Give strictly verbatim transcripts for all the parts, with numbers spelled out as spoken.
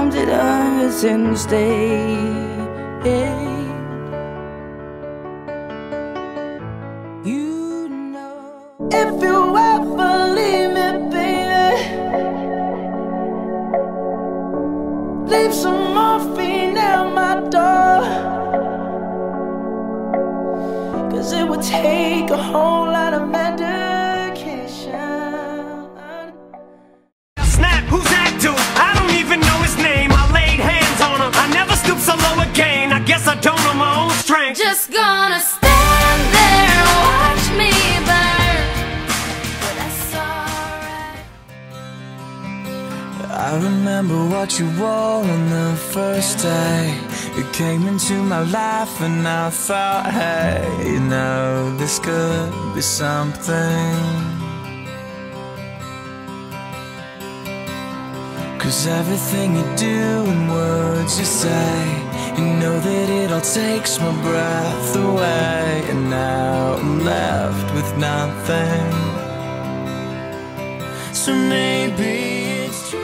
times it hurts instead. You know, if you ever leave me, baby, leave some morphine at my door, 'cause it would take a whole lot of medication. Snap, who's that dude? I don't even know his name. I laid hands on him. I never stoop so low again. I guess I don't know my own strength. Just gonna stand there and watch me burn, but that's alright. I remember what you wore on the first day you came into my life, and I thought, hey, you know, this could be something. 'Cause everything you do and words you say, you know that it all takes my breath away. And now I'm left with nothing. So maybe it's true.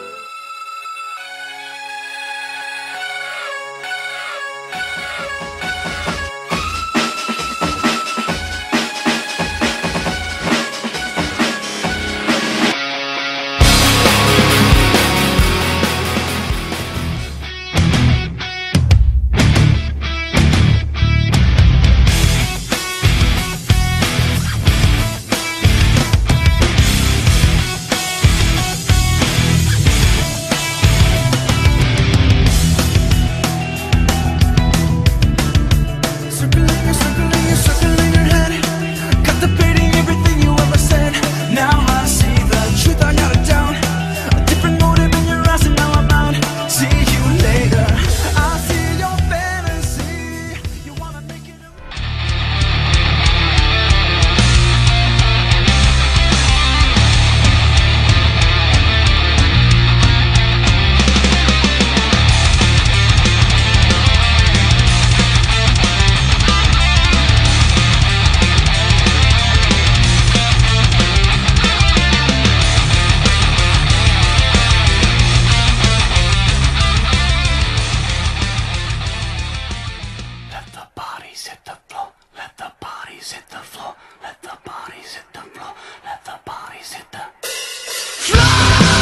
Hit the floor, let the bodies hit the floor, let the bodies hit the floor, let the bodies hit the floor.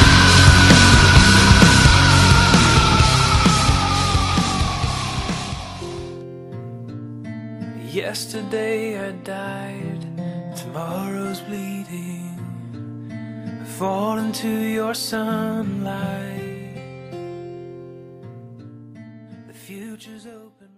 Yesterday I died, tomorrow's bleeding. Fall into your sunlight. The future's open.